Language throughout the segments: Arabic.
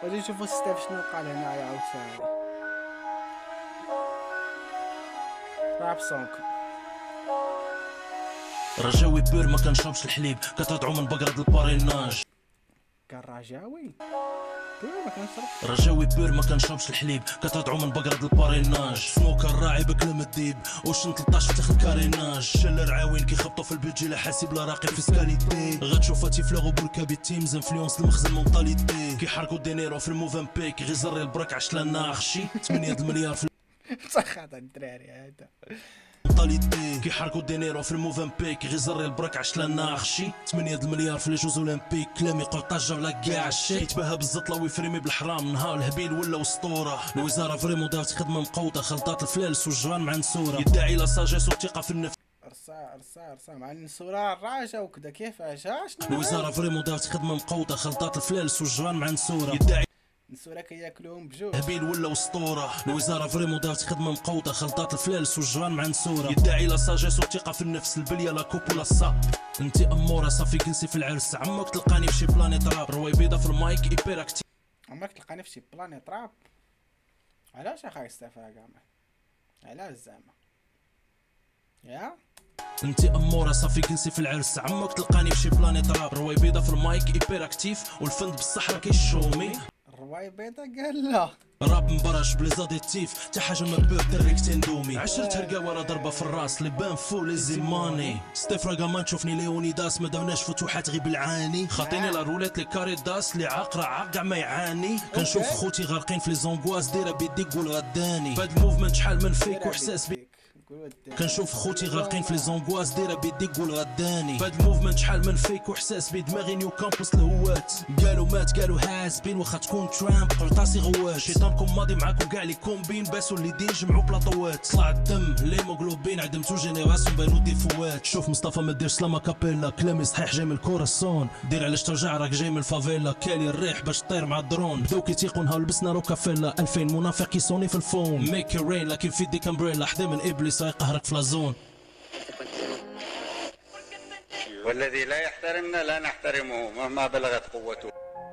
غادي نشوفو ستيف شنو قال هنايا عاوتاني. راب سونك رجاوي بير ما كنشربش الحليب، كترضعو من بقرة الباريناج. كالرجاوي بير ما كنشرب. رجاوي بير ما كنشربش الحليب، كترضعو من بقرة الباريناج. سموكر راعي بكلم الديب، وشن 13 فتخ الكاريناج. شل رعاوين كيخبطو في البيدجي لا حاسب لا راقي فيسكاليتي. غتشوفها تيفلاغو بالكابيتيمز انفلونس المخزن مونطاليتي. كيحرقو دينيرو في الموفامبيك، غير زري البرك 10 ناخشي 8 المليار في تخاطر الدراري هذا مونطاليتي. كيحرقو دينيرو في الموفامبيك، غير زري البرك 10 ناخشي 8 المليار في لي جوز اولمبيك. كلام يقول طاجة ولا كاع الشي. كيتباهى بالزطلة ويفريمي بالحرام، نهار الهبيل ولا اسطورة. الوزارة فريمون دارت خدمة مقوطة، خلطات الفلالس والجران مع نسورة. يدعي لا ساجيس والثقة في النفس. ارسا مع النسورة الراجة وكذا كيفاش شنو. الوزارة فريمون دارت خدمة مقوطة، خلطات الفلالس والجران مع نسورة. يدعي النسورة كياكلوهم بجوج. هبيل ولا اسطورة. الوزارة فريمون دارت خدمة مقوطة، خلطات الفلالس والجران مع نسورة. يدعي لا ساجيس والثقة في النفس، البلية لا كوب ولا الصاب. انتي امورة صافي جلسي في العرس، عمك تلقاني في شي بلانيت راب. رواي بيضة في المايك ايبر اكتيف. عمرك تلقاني في شي بلانيت راب؟ علاش اخاي استفا كاع؟ علاش زعما؟ يا انتي امورة صافي جلسي في العرس، عمك تلقاني في شي بلانيت راب. رواي بيضة في المايك ايبر اكتيف، والفند بالصحرا كيشومي. الرواي بيضا قال لا راب مبرش بلي زاديتيف، تا حاجه ما بير دريك تندومي. عشرت هرقا ورا ضربه في الراس، لي بان فو لي زيماني. ستيف راكا ما تشوفني ليونيداس، ما درناش فتوحات غير بالعاني. خاطيني لا روليت لي كاري داس، لي عاقره عاق ما يعاني. كنشوف خوتي غارقين في لي زونغواز، دايره بيديك قول غداني. بهاد الموفمنت شحال من فيك وحساس بي. كنشوف خوتي غارقين في لي زونغواز، دايره بيديك قول غداني. بهاد الموفمنت شحال من فيك وحساس بي. دماغي نيو كامبوس الهوات، قالوا مات قالوا هاسبين، واخا تكون ترامب قرطاسي غوات. شيطانكم ماضي معاكم كاع لي كومبين، باسوا اللي دين جمعوا بلاطوات. طلع الدم ليموغلوبين، عدمتو جينيراسيون بانو ديفوات. شوف مصطفى ما ديرش سلاما كابيلا، كلامي صحيح جاي من الكوراسون. دير علاش ترجع راك جاي من الفافيلا، كالي الريح باش طير مع الدرون. بداو كيتيقوا نهار لبسنا روكافيلا، 2000 منافق كيصوني في الفون. ميك رين لكن في ديك امبريلا، حدا من ابليس يقهرك في لازون. والذي لا يحترمنا لا نحترمه مهما بلغت قوته.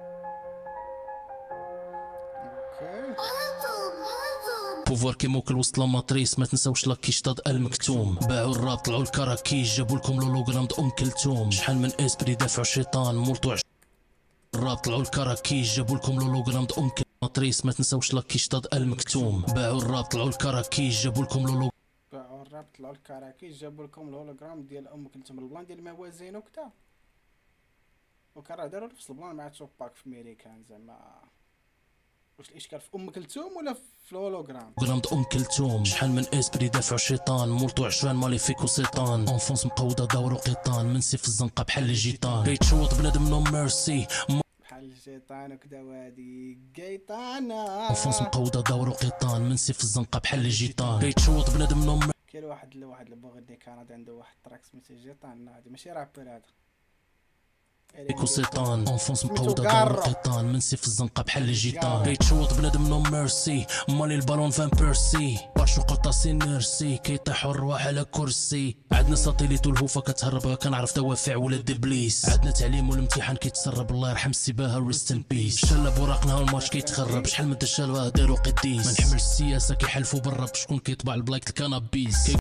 بوفوار كي موكل وسط لاماتريس، ما تنساوش لاكيشتاد المكتوم. باعوا الراب طلعوا الكراكيش، جابوا لكم لولوغرام د ام كلثوم. شحال من اسبري دافعوا الشيطان مولطو الراب طلعوا الكراكيش، جابوا لكم لولوغرام د ام كلثوم. ماتريس ما تنساوش لاكيشتاد المكتوم. باعوا الراب طلعوا الكراكيش، جابوا لكم لولوغرام. باعوا الراب طلعوا الكراكيش، جابوا لكم الهولوغرام ديال ام كلثوم. البلان ديال الموازين وكذا، وكان داروا نفس البلان مع توباك في ميريكان. زعما واش الاشكال في ام كلثوم ولا في الهولوغرام؟ غرام ام كلثوم. شحال من اسبري دافعوا الشيطان مولطو عشران ماليفيك وسيطان. اونفونس مقوده داورو قيطان، من سيف الزنقه بحال الجيطان. كيتشوط بنادم نو ميرسي بحال الشيطان وكذا. وهادي قيطانه اونفونس مقوده داورو قيطان، من سيف الزنقه بحال الجيطان. كيتشوط بنادم نو كاين واحد البوغدي كندا عنده واحد التراك سميتو جيطان. هادي ماشي رابر هذا ايكو سيطان. اونفونس مقوده داورو قيطان، من سيف الزنقه بحال الجيطان. كيتشوط بنادم نو ميرسي، مالي البالون فان بيرسي. باشو قرطاسي نيرسي، كيطيحوا الرواح على كرسي. عندنا ساتيليت والهوفه كتهرب، كنعرف دوافع ولاد ابليس. عندنا تعليم والامتحان كيتسرب، الله يرحم السباها ريست ان بيس. شلب وراقنا والماتش كيتخرب، شحال من دشال داروا قديس. ما نحمل السياسه كيحلفوا بالرب، شكون كيطبع البلايك الكنابيس.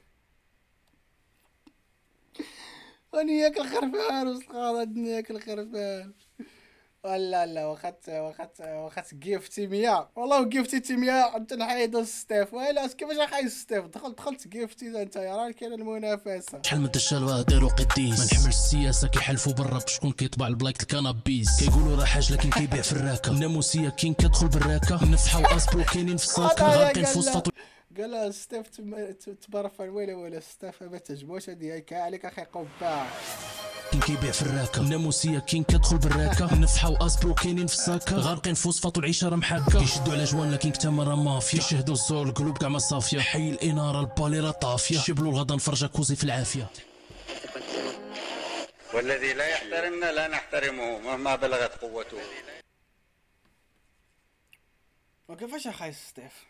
راني ياكل خرفان وسط غاضي، ياكل خرفان. لا واخا جيفتي 100 والله، جيفتي 100 انت نحيدو ستيف. ويلا كيفاش غنحيد ستيف؟ دخلت جيفتي انت، راه كاينه المنافسه. شحال من دشال داروا قديس. ما نحمل السياسه كيحلفوا بالرب، شكون كيطبع البلايك الكنابيس. كيقولوا راه حاج لكن كيبيع في الراكه. الناموسيه كاين كتدخل بالراكه، نفحه واسبرو كاينين في الصاكه. غارقين فوسفاط قال ستيف تبرفن. ولا ستيف ما تعجبوش هادي كاع عليك اخي قباع. كاين كيبيع في الراكه. الناموسيه كاين كتدخل بالراكه. نفحه واسبرو كاينين في الساكه. غارقين فوسفاط والعيشه راه محاكه. كيشدوا على جوان لكن كتما راه مافيا. كيشهدوا الزور القلوب كاع ما صافيه. حي الاناره البالي راه طافيه. شبلوا الغدا نفرجا كوزي في العافيه. والذي لا يحترمنا لا نحترمه مهما بلغت قوته. وكيفاش اخاي ستيف؟